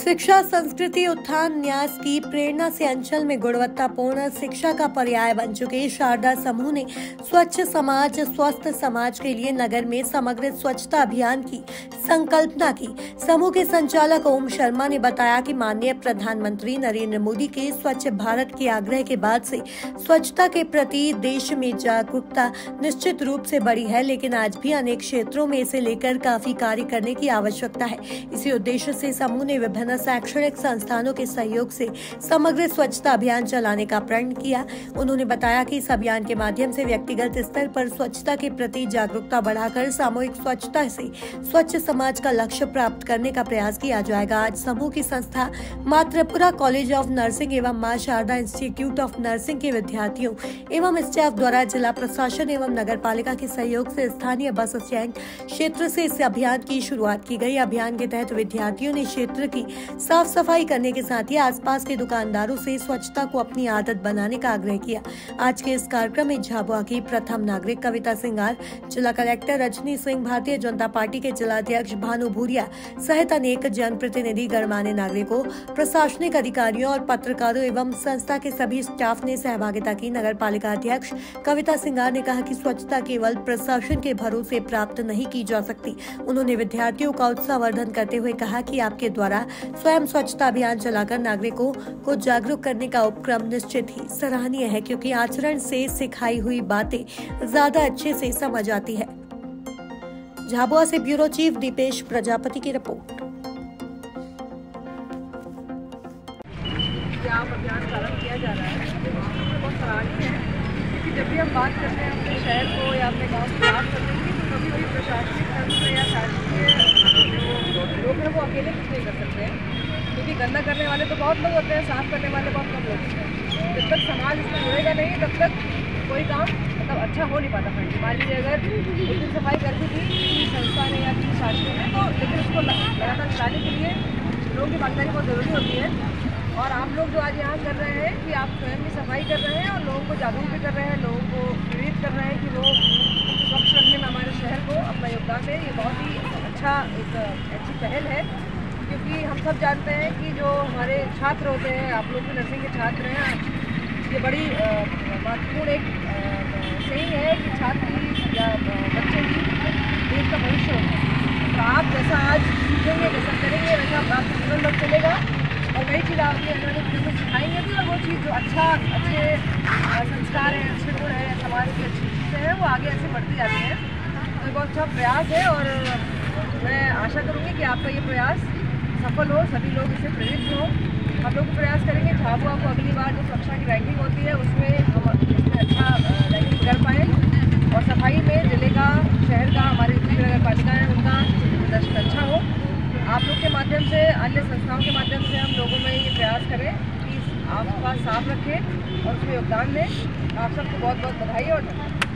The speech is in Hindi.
शिक्षा संस्कृति उत्थान न्यास की प्रेरणा से अंचल में गुणवत्तापूर्ण शिक्षा का पर्याय बन चुके शारदा समूह ने स्वच्छ समाज स्वस्थ समाज के लिए नगर में समग्र स्वच्छता अभियान की संकल्पना की। समूह के संचालक ओम शर्मा ने बताया कि माननीय प्रधानमंत्री नरेंद्र मोदी के स्वच्छ भारत के आग्रह के बाद से स्वच्छता के प्रति देश में जागरूकता निश्चित रूप से बढ़ी है, लेकिन आज भी अनेक क्षेत्रों में इसे लेकर काफी कार्य करने की आवश्यकता है। इसी उद्देश्य से समूह ने विभिन्न शैक्षणिक संस्थानों के सहयोग से समग्र स्वच्छता अभियान चलाने का प्रण किया। उन्होंने बताया कि इस अभियान के माध्यम से व्यक्तिगत स्तर पर स्वच्छता के प्रति जागरूकता बढ़ाकर सामूहिक स्वच्छता से स्वच्छ समाज का लक्ष्य प्राप्त करने का प्रयास किया जाएगा। आज समूह की संस्था मां त्रिपुरा कॉलेज ऑफ नर्सिंग एवं मां शारदा इंस्टीट्यूट ऑफ नर्सिंग के विद्यार्थियों एवं स्टाफ द्वारा जिला प्रशासन एवं नगर पालिका के सहयोग से स्थानीय बस स्टैंड क्षेत्र से इस अभियान की शुरुआत की गई। अभियान के तहत विद्यार्थियों ने क्षेत्र की साफ सफाई करने के साथ ही आसपास के दुकानदारों से स्वच्छता को अपनी आदत बनाने का आग्रह किया। आज के इस कार्यक्रम में झाबुआ की प्रथम नागरिक कविता सिंगार, जिला कलेक्टर रजनी सिंह, भारतीय जनता पार्टी के जिलाध्यक्ष भानु भूरिया सहित अनेक जनप्रतिनिधि, गणमान्य नागरिकों, प्रशासनिक अधिकारियों और पत्रकारों एवं संस्था के सभी स्टाफ ने सहभागिता की। नगर पालिका अध्यक्ष कविता सिंगार ने कहा कि स्वच्छता केवल प्रशासन के भरोसे प्राप्त नहीं की जा सकती। उन्होंने विद्यार्थियों का उत्साहवर्धन करते हुए कहा कि आपके द्वारा स्वयं स्वच्छता अभियान चलाकर नागरिकों को जागरूक करने का उपक्रम निश्चित ही सराहनीय है, क्योंकि आचरण से सिखाई हुई बातें ज्यादा अच्छे से समझ आती है। झाबुआ से ब्यूरो चीफ दीपेश प्रजापति की रिपोर्ट। आप अभियान प्रारंभ किया जा रहा है, बहुत सराहनीय है, क्योंकि जब भी हम बात करते हैं अपने शहर को या अपने गांव की बात करते हैं तो कभी भी प्रशासनिक तंत्र या शासकीय जो लोग हैं वो अकेले कुछ नहीं कर सकते हैं, क्योंकि गंदा करने वाले तो बहुत लोग होते हैं, साफ करने वाले बहुत कम लोग होते हैं। जब तक समाज इसमें जुड़ेगा नहीं तब तक कोई काम मतलब अच्छा हो नहीं पाता। मान लीजिए अगर उस दिन सफाई कर भी थी संस्था ने या किसी शासन ने, तो लेकिन उसको लगातार चलाने के लिए लोगों की भागीदारी बहुत ज़रूरी होती है। और आप लोग जो आज यहाँ कर रहे हैं कि आप स्वयं भी सफाई कर रहे हैं और लोगों को जागरूक भी कर रहे हैं, लोगों को प्रेरित कर रहे हैं कि वो स्वच्छ रखने में हमारे शहर को अपना योगदान दें, ये बहुत ही अच्छा एक अच्छी पहल है। क्योंकि हम सब जानते हैं कि जो हमारे छात्र होते हैं, आप लोग भी नर्सिंग के छात्र हैं, ये बड़ी महत्वपूर्ण एक सही है कि छात्र ही या बच्चे ही देश का भविष्य होता है। तो आप जैसा आज सीखेंगे, जैसा करेंगे, वैसा आपका जीवन भर चलेगा और कई चीज़ आपके अंदर को सिखाएंगे भी, और वो चीज़ जो अच्छे संस्कार हैं, अच्छे गुण हैं, समाज की अच्छी चीज़ें हैं, वो आगे ऐसे बढ़ती जाती हैं। तो बहुत अच्छा प्रयास है और मैं आशा करूँगी कि आपका ये प्रयास सफल हो, सभी लोग इससे प्रेरित हों। हम लोग प्रयास करेंगे झाबुआ को अगली बार जो सुरक्षा की रैंकिंग होती है उसमें हम इसमें अच्छा रैंकिंग कर पाएँ, और सफाई में जिले का, शहर का, हमारी नगर पालिका है उनका प्रदर्शन अच्छा हो। आप लोग के माध्यम से, अन्य संस्थाओं के माध्यम से हम लोगों में ये प्रयास करें कि आसपास साफ रखें और उसमें योगदान दें। आप सबको बहुत बहुत बधाई और धन्यवाद।